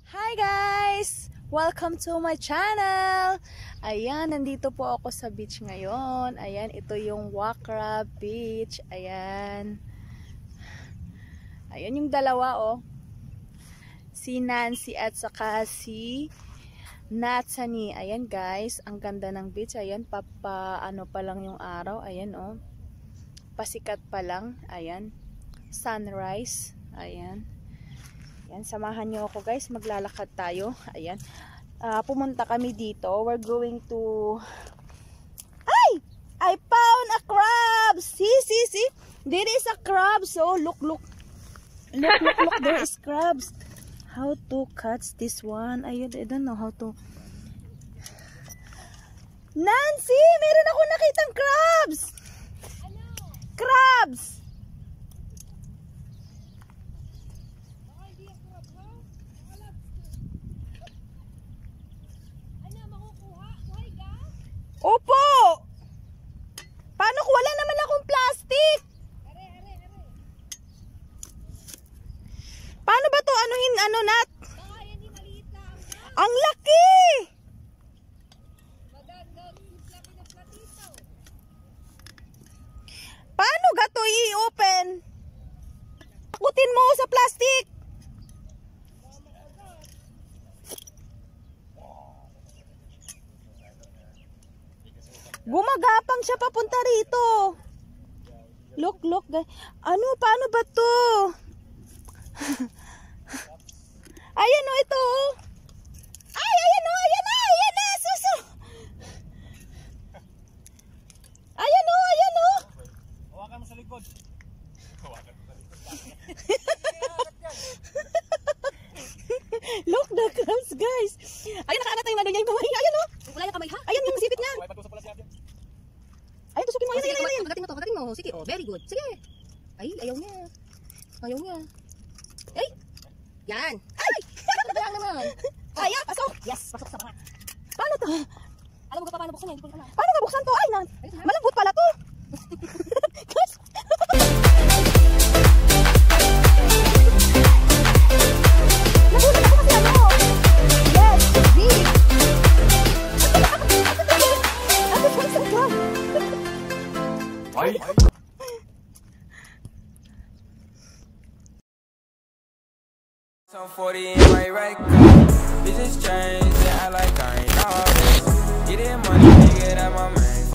Hi guys! Welcome to my channel! Ayan, nandito po ako sa beach ngayon. Ayan, ito yung Wakrah Beach. Ayan. Ayan yung dalawa oh. Si Nancy at saka si Natsani. Ayan guys, ang ganda ng beach. Ayan, ano pa lang yung araw. Ayan oh. Pasikat pa lang. Ayan. Sunrise. Ayan. Ayan, samahan nyo ako guys, maglalakad tayo. Ayan, pumunta kami dito. We're going to... Ay! I found a crab! See? There is a crab. So, look. Look, there is crabs. How to catch this one? I don't know how to... Nancy! Meron ako nakitang crabs! Ano? Crabs! Opo! Paano kung wala naman akong plastic? Paano ba to? Ano nat? Ang laki! Paano gato i-open? Takutin mo sa plastic! Gumagapang siya papunta rito. Look guys. Paano ba to? Ayan o, ito. Ay, ayan na, suso. Ayan o. Hawakan mo sa likod. Look the crabs guys. Ayun, nakaangat na yung ano niya, yung kamay. Ayan o. Wala yung kamay ha? Ayan yung sipit niya. Ayun, tusukin mo. Ayan. Pagdating mo. Sige, very good. Sige. Ay, ayaw niya. Ay! Yan! Ay! Kaya naman. Kaya, pasok. Yes, pasok sa mga. Paano to? Alam mo ba paano buksan yan? Hindi ko alam. Paano na buksan to? Ay, malambot pala to. Guys. Nagulat ako kasi ano. Yes, deep. Ate, kung ka? Ay! So 40 in my right car. Bitches change, they act like I ain't always. Get it money, nigga, that my man.